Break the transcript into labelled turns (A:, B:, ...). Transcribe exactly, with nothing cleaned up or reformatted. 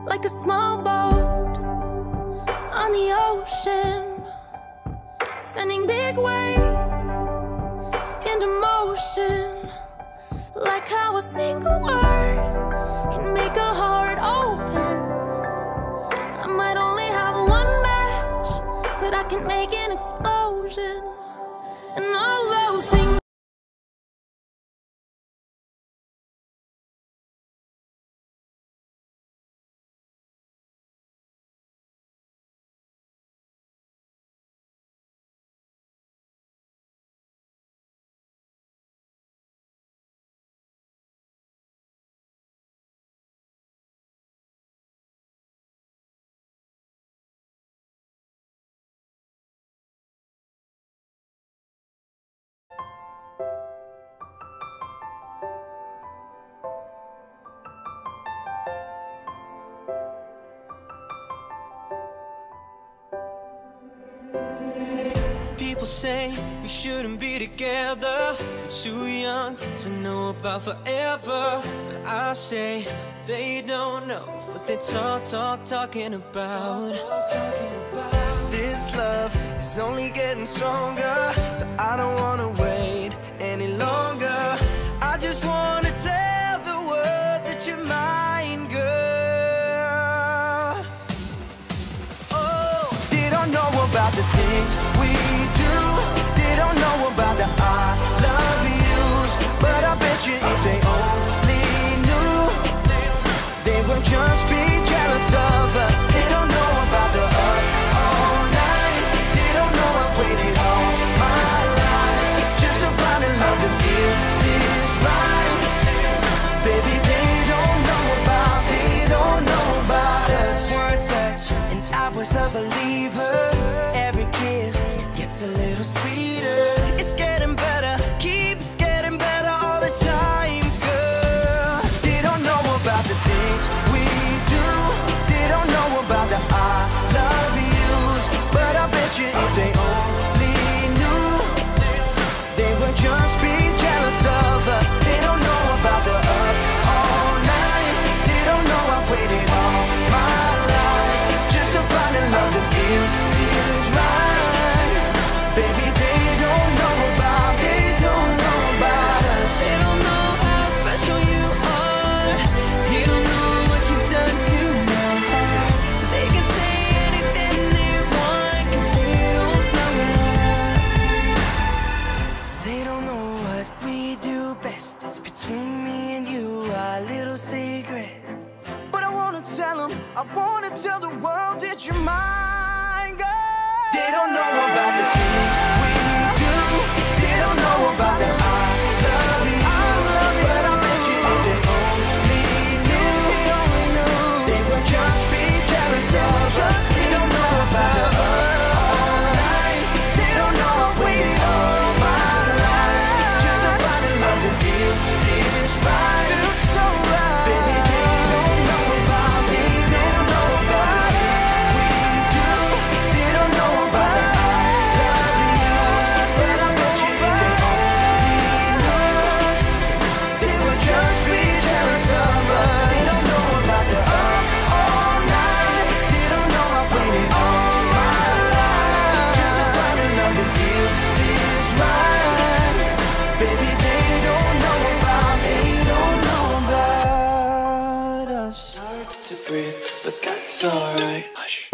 A: like a small boat on the ocean, sending big waves into motion. Like how a single word can make a heart open. I might only have one match, but I can make an explosion. And all those things.
B: People say we shouldn't be together, we're too young to know about forever. But I say they don't know what they talk, talk, talking about. Cause this love is only getting stronger, so I don't wanna wait any longer. I just wanna tell the world that you're mine, girl. Oh, they don't know about the things we do. They don't know about the I love yous. But I bet you if they only knew, they would just be jealous of us. They don't know about the up all night. They don't know I've waited all my life just to find a love that feels this right. Baby, they don't know about, they don't know about us. One touch and I was a believer. Every kiss gets a little sweeter. It's getting better, keeps getting better all the time, girl. They don't know about the things we do. They don't know about the I love yous. But I bet you if they only knew, they would just be jealous of us. They don't know about the up all night. They don't know I've waited all my life just to find a love that feels this right. Baby, they don't know about, they don't know about us. They don't know how special you are. They don't know what you've done to my heart. They can say anything they want, cause they don't know us. They don't know what we do best. It's between me and you, our little secret. But I wanna tell them, I wanna tell the world that you're mine, girl. They don't know about the things we do. They don't know about the I love yous. But I bet you if they only knew, they would just be jealous of us. They don't know about the up all night. They don't know I've waited all my life just to find a love that feels this right. Feels so right. Baby, they don't know about me. They don't know about us. We do. They don't know about the I love yous. But I bet you if they only knew, they would just be jealous of us. They don't know about the up all night. They don't know I've waited all my life just to find a love that feels this right. Baby, they don't know about, they don't know about us. Hard to breathe, but that's alright. Hush.